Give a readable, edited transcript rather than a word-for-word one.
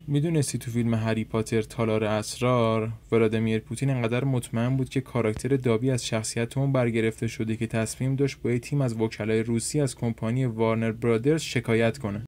میدونستی تو فیلم هری پاتر تالار اسرار ولادیمیر پوتین انقدر مطمئن بود که کاراکتر دابی از شخصیت اون برگرفته شده که تصمیم داشت با یه تیم از وکلای روسی از کمپانی وارنر برادرز شکایت کنه.